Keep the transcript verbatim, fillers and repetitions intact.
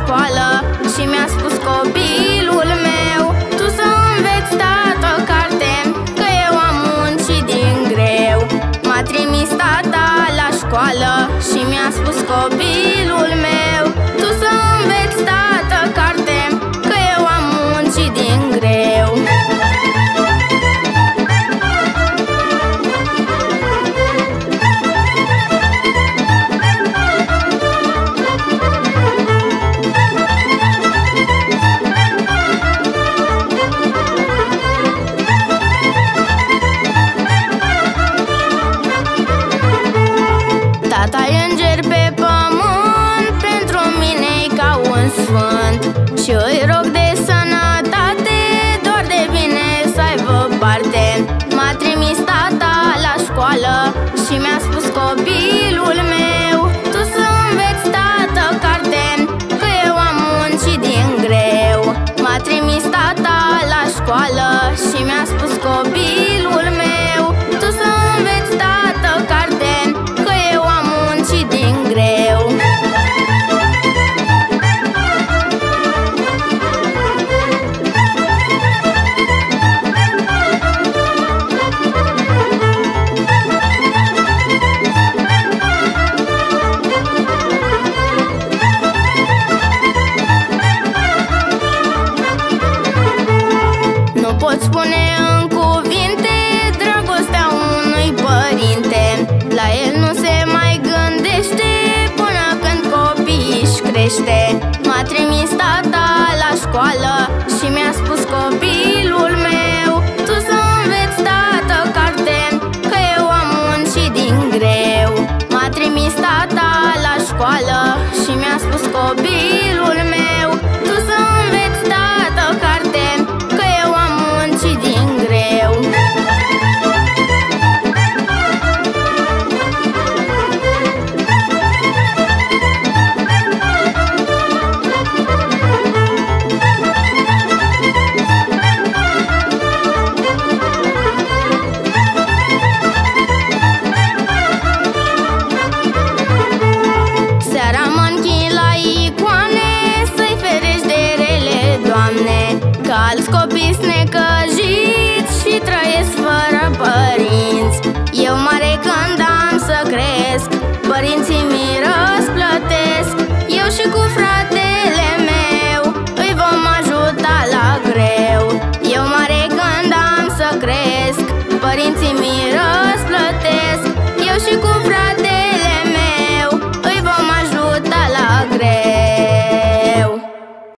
școală și mi-a spus copilul meu: tu să înveți, tată, carte, că eu am muncit din greu. M-a trimis tata la școală și mi-a spus copilul meu: tu să înveți, tată, carte, că eu am muncit din greu. Tata-i înger pe pământ, pentru mine-i ca un sfânt. Și îi rog de sănătate, doar de bine să aibă parte. M-a trimis tata la școală și mi-a spus copilul meu: tu să înveți, tată, carte, că eu am muncit din greu. M-a trimis tata la școală și mi-a spus copilul meu: tu să înveți, tată, carte, că eu am muncit din greu. Nu pot spune în cuvinte dragostea unui părinte. La el nu se mai gândește până când copiii își crește. M-a trimis tata la școală și mi-a spus copilul meu: tu să înveți, tată, carte, că eu am muncit din greu. M-a trimis tata la școală și mi-a spus copilul meu: tu să înveți, tată, carte, că eu am muncit din greu. Seara mă închin la icoane, să-i ferești de rele, Doamne, că alți copii sunt necăjiți și trăiesc fără părinți. Eu mare când am să cresc, părinții mi răsplătesc. Eu și cu fratele meu îi vom ajuta la greu. Eu mare când am să cresc, părinții mi răsplătesc. Eu și cu fratele